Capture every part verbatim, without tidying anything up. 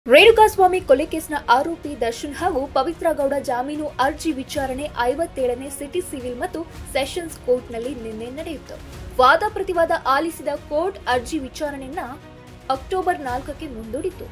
ರೇಣುಕಾಸ್ವಾಮಿ ಕೊಲೆ ಕೇಸ್ನ ಆರೋಪಿ ದರ್ಶನ್ ಹಾಗೂ ಪವಿತ್ರ ಗೌಡ ಜಾಮೀನು ಅರ್ಜಿ ವಿಚಾರಣೆ ಐವತ್ತೇಳನೇ ಸಿಟಿ ಸಿವಿಲ್ ಮತ್ತು ಸೆಷನ್ಸ್ ಕೋರ್ಟ್ನಲ್ಲಿ ನಿನ್ನೆ ನಡೆಯಿತು. ವಾದ ಪ್ರತಿವಾದ ಆಲಿಸಿದ ಕೋರ್ಟ್ ಅರ್ಜಿ ವಿಚಾರಣೆಯನ್ನ ಅಕ್ಟೋಬರ್ ನಾಲ್ಕಕ್ಕೆ ಮುಂದೂಡಿತು.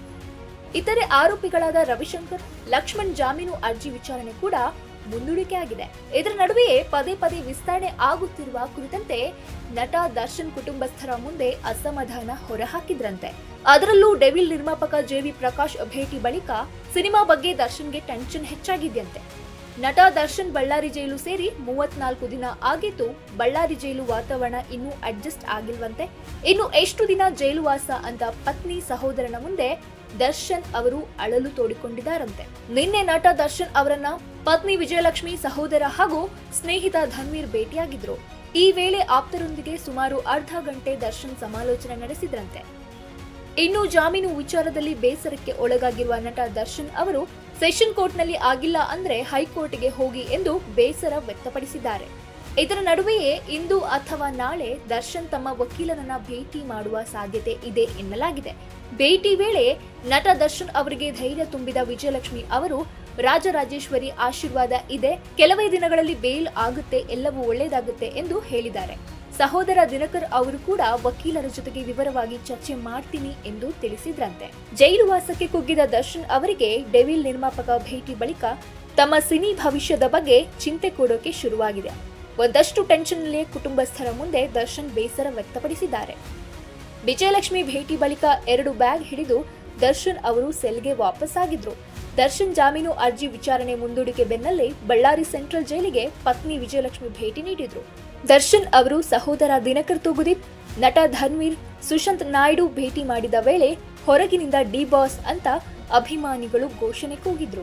ಇತರೆ ಆರೋಪಿಗಳಾದ ರವಿಶಂಕರ್, ಲಕ್ಷ್ಮಣ್ ಜಾಮೀನು ಅರ್ಜಿ ವಿಚಾರಣೆ ಕೂಡ ಮುಂದೂಡಿಕೆಯಾಗಿದೆ. ಇದರ ನಡುವೆಯೇ ಪದೇ ಪದೇ ವಿಸ್ತರಣೆ ಆಗುತ್ತಿರುವ ಕುರಿತಂತೆ ನಟ ದರ್ಶನ್ ಕುಟುಂಬಸ್ಥರ ಮುಂದೆ ಅಸಮಾಧಾನ ಹೊರಹಾಕಿದ್ರಂತೆ. ಅದರಲ್ಲೂ ಡೆವಿಲ್ ನಿರ್ಮಾಪಕ ಜೆವಿ ಪ್ರಕಾಶ್ ಭೇಟಿ ಬಳಿಕ ಸಿನಿಮಾ ಬಗ್ಗೆ ದರ್ಶನ್ಗೆ ಟೆನ್ಷನ್ ಹೆಚ್ಚಾಗಿದೆಯಂತೆ. ನಟ ದರ್ಶನ್ ಬಳ್ಳಾರಿ ಜೈಲು ಸೇರಿ ಮೂವತ್ನಾಲ್ಕು ದಿನ ಆಗಿದ್ದು, ಬಳ್ಳಾರಿ ಜೈಲು ವಾತಾವರಣ ಇನ್ನೂ ಅಡ್ಜಸ್ಟ್ ಆಗಿಲ್ವಂತೆ. ಇನ್ನು ಎಷ್ಟು ದಿನ ಜೈಲುವಾಸ ಅಂತ ಪತ್ನಿ ಸಹೋದರನ ಮುಂದೆ ದರ್ಶನ್ ಅವರು ಅಳಲು ತೋಡಿಕೊಂಡಿದ್ದಾರಂತೆ. ನಿನ್ನೆ ನಟ ದರ್ಶನ್ ಅವರನ್ನ ಪತ್ನಿ ವಿಜಯಲಕ್ಷ್ಮಿ, ಸಹೋದರ ಹಾಗೂ ಸ್ನೇಹಿತ ಧನ್ವೀರ್ ಭೇಟಿಯಾಗಿದ್ರು. ಈ ವೇಳೆ ಆಪ್ತರೊಂದಿಗೆ ಸುಮಾರು ಅರ್ಧ ಗಂಟೆ ದರ್ಶನ್ ಸಮಾಲೋಚನೆ ನಡೆಸಿದ್ರಂತೆ. ಇನ್ನು ಜಾಮೀನು ವಿಚಾರದಲ್ಲಿ ಬೇಸರಕ್ಕೆ ಒಳಗಾಗಿರುವ ನಟ ದರ್ಶನ್ ಅವರು ಸೆಷನ್ ಕೋರ್ಟ್ನಲ್ಲಿ ಆಗಿಲ್ಲ ಅಂದ್ರೆ ಹೈಕೋರ್ಟ್ಗೆ ಹೋಗಿ ಎಂದು ಬೇಸರ ವ್ಯಕ್ತಪಡಿಸಿದ್ದಾರೆ. ಇದರ ನಡುವೆಯೇ ಇಂದು ಅಥವಾ ನಾಳೆ ದರ್ಶನ್ ತಮ್ಮ ವಕೀಲರನ್ನ ಭೇಟಿ ಮಾಡುವ ಸಾಧ್ಯತೆ ಇದೆ ಎನ್ನಲಾಗಿದೆ. ಭೇಟಿ ವೇಳೆ ನಟ ದರ್ಶನ್ ಅವರಿಗೆ ಧೈರ್ಯ ತುಂಬಿದ ವಿಜಯಲಕ್ಷ್ಮಿ ಅವರು, ರಾಜರಾಜೇಶ್ವರಿ ಆಶೀರ್ವಾದ ಇದೆ, ಕೆಲವೇ ದಿನಗಳಲ್ಲಿ ಬೇಲ್ ಆಗುತ್ತೆ, ಎಲ್ಲವೂ ಒಳ್ಳೆಯದಾಗುತ್ತೆ ಎಂದು ಹೇಳಿದ್ದಾರೆ. ಸಹೋದರ ದಿನಕರ್ ಅವರು ಕೂಡ ವಕೀಲರ ಜೊತೆಗೆ ವಿವರವಾಗಿ ಚರ್ಚೆ ಮಾಡ್ತೀನಿ ಎಂದು ತಿಳಿಸಿದ್ರಂತೆ. ಜೈಲುವಾಸಕ್ಕೆ ಕುಗ್ಗಿದ ದರ್ಶನ್ ಅವರಿಗೆ ಡೆವಿಲ್ ನಿರ್ಮಾಪಕ ಭೇಟಿ ಬಳಿಕ ತಮ್ಮ ಸಿನಿ ಭವಿಷ್ಯದ ಬಗ್ಗೆ ಚಿಂತೆ ಕೊಡೋಕೆ ಶುರುವಾಗಿದೆ. ಒಂದಷ್ಟು ಟೆನ್ಷನ್ನಲ್ಲೇ ಕುಟುಂಬಸ್ಥರ ಮುಂದೆ ದರ್ಶನ್ ಬೇಸರ ವ್ಯಕ್ತಪಡಿಸಿದ್ದಾರೆ. ವಿಜಯಲಕ್ಷ್ಮಿ ಭೇಟಿ ಬಳಿಕ ಎರಡು ಬ್ಯಾಗ್ ಹಿಡಿದು ದರ್ಶನ್ ಅವರು ಸೆಲ್ಗೆ ವಾಪಸ್ ಆಗಿದ್ರು. ದರ್ಶನ್ ಜಾಮೀನು ಅರ್ಜಿ ವಿಚಾರಣೆ ಮುಂದೂಡಿಕೆ ಬೆನ್ನಲ್ಲೇ ಬಳ್ಳಾರಿ ಸೆಂಟ್ರಲ್ ಜೈಲಿಗೆ ಪತ್ನಿ ವಿಜಯಲಕ್ಷ್ಮಿ ಭೇಟಿ ನೀಡಿದ್ರು. ದರ್ಶನ್ ಅವರು ಸಹೋದರ ದಿನಕರ್ ತೂಗುದೀಪ್, ನಟ ಧನ್ವೀರ್, ಸುಶಾಂತ್ ನಾಯ್ಡು ಭೇಟಿ ಮಾಡಿದ ವೇಳೆ ಹೊರಗಿನಿಂದ ಡಿ ಬಾಸ್ ಅಂತ ಅಭಿಮಾನಿಗಳು ಘೋಷಣೆ ಕೂಗಿದ್ರು.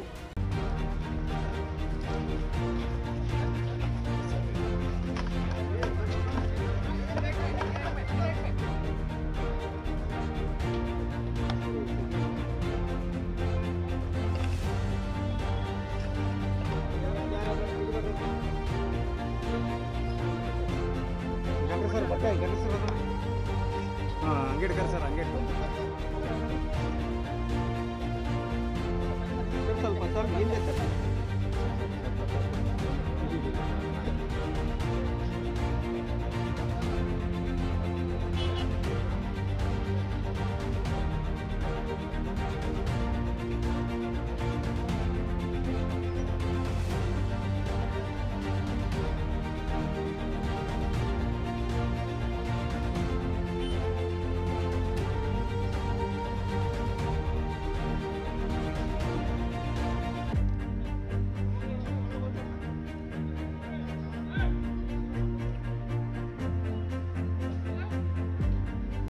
सर बताए गणेश सर हाँ अंगेडकर सर अंगेडकर ಸ್ವಲ್ಪ ಸರ್ ಹಿಂದೆ ಸರ್